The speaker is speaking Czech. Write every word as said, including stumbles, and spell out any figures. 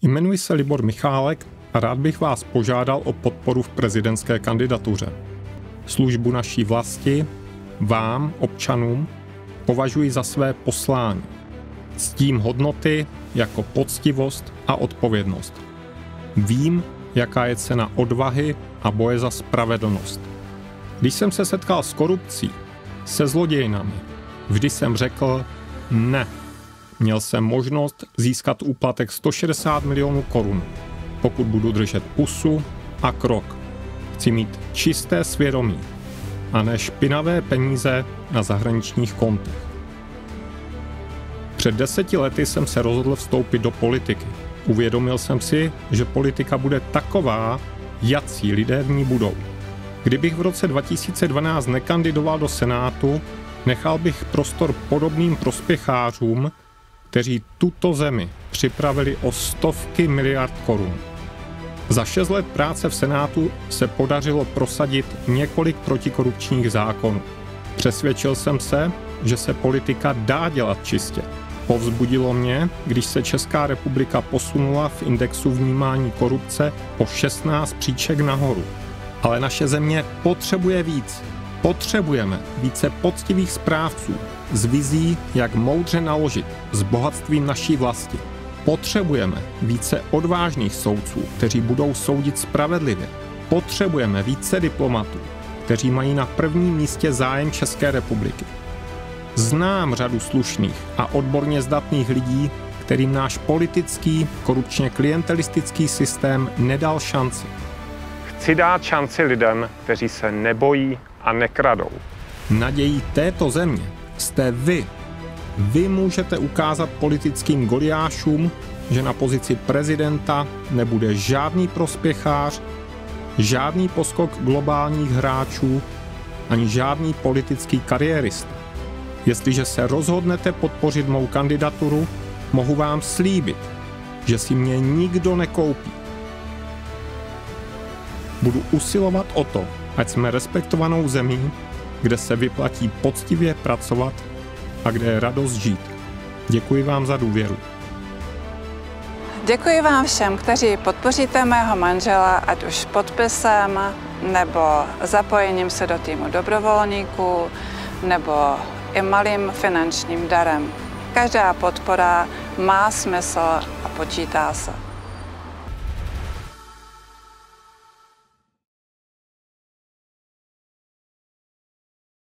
Jmenuji se Libor Michálek a rád bych vás požádal o podporu v prezidentské kandidatuře. Službu naší vlasti, vám, občanům, považuji za své poslání. Ctím hodnoty jako poctivost a odpovědnost. Vím, jaká je cena odvahy a boje za spravedlnost. Když jsem se setkal s korupcí, se zlodějnami, vždy jsem řekl ne. Měl jsem možnost získat úplatek sto šedesát milionů korun, pokud budu držet pusu a krok. Chci mít čisté svědomí a ne špinavé peníze na zahraničních kontech. Před deseti lety jsem se rozhodl vstoupit do politiky. Uvědomil jsem si, že politika bude taková, jací lidé v ní budou. Kdybych v roce dva tisíce dvanáct nekandidoval do Senátu, nechal bych prostor podobným prospěchářům, kteří tuto zemi připravili o stovky miliard korun. Za šest let práce v Senátu se podařilo prosadit několik protikorupčních zákonů. Přesvědčil jsem se, že se politika dá dělat čistě. Povzbudilo mě, když se Česká republika posunula v indexu vnímání korupce o šestnáct příček nahoru. Ale naše země potřebuje víc. Potřebujeme více poctivých správců s vizí, jak moudře naložit s bohatstvím naší vlasti. Potřebujeme více odvážných soudců, kteří budou soudit spravedlivě. Potřebujeme více diplomatů, kteří mají na prvním místě zájem České republiky. Znám řadu slušných a odborně zdatných lidí, kterým náš politický, korupčně klientelistický systém nedal šanci. Chci dát šanci lidem, kteří se nebojí a nekradou. Nadějí této země jste vy. Vy můžete ukázat politickým goliášům, že na pozici prezidenta nebude žádný prospěchář, žádný poskok globálních hráčů, ani žádný politický kariérista. Jestliže se rozhodnete podpořit mou kandidaturu, mohu vám slíbit, že si mě nikdo nekoupí. Budu usilovat o to, ať jsme respektovanou zemí, kde se vyplatí poctivě pracovat a kde je radost žít. Děkuji vám za důvěru. Děkuji vám všem, kteří podpoříte mého manžela, ať už podpisem, nebo zapojením se do týmu dobrovolníků, nebo i malým finančním darem. Každá podpora má smysl a počítá se.